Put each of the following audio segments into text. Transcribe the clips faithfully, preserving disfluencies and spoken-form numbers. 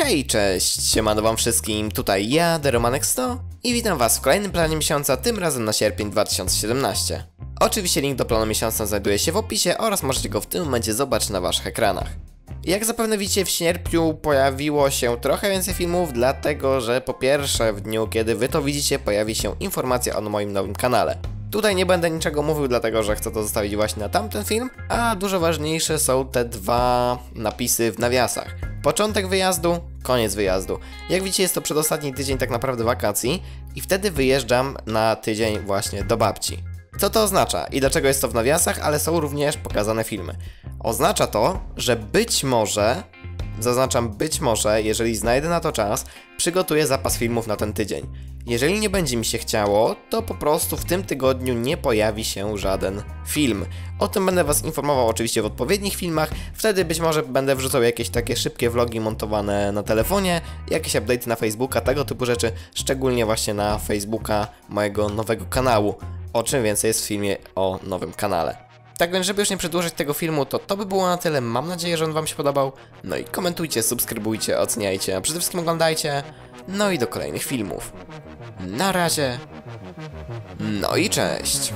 Hej, cześć, siemano wam wszystkim, tutaj ja, Deromanek sto i witam was w kolejnym planie miesiąca, tym razem na sierpień dwa tysiące siedemnaście. Oczywiście link do planu miesiąca znajduje się w opisie oraz możecie go w tym momencie zobaczyć na waszych ekranach. Jak zapewne widzicie, w sierpniu pojawiło się trochę więcej filmów, dlatego że po pierwsze w dniu, kiedy wy to widzicie, pojawi się informacja o moim nowym kanale. Tutaj nie będę niczego mówił, dlatego że chcę to zostawić właśnie na tamten film, a dużo ważniejsze są te dwa napisy w nawiasach. Początek wyjazdu, koniec wyjazdu. Jak widzicie, jest to przedostatni tydzień tak naprawdę wakacji i wtedy wyjeżdżam na tydzień właśnie do babci. Co to oznacza i dlaczego jest to w nawiasach, ale są również pokazane filmy? Oznacza to, że być może, zaznaczam być może, jeżeli znajdę na to czas, przygotuję zapas filmów na ten tydzień. Jeżeli nie będzie mi się chciało, to po prostu w tym tygodniu nie pojawi się żaden film. O tym będę was informował oczywiście w odpowiednich filmach, wtedy być może będę wrzucał jakieś takie szybkie vlogi montowane na telefonie, jakieś update'y na Facebooka, tego typu rzeczy, szczególnie właśnie na Facebooka mojego nowego kanału, o czym więcej jest w filmie o nowym kanale. Tak więc, żeby już nie przedłużyć tego filmu, to to by było na tyle, mam nadzieję, że on wam się podobał, no i komentujcie, subskrybujcie, oceniajcie, a przede wszystkim oglądajcie, no i do kolejnych filmów. Na razie, no i cześć!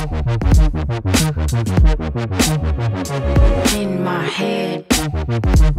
In my head.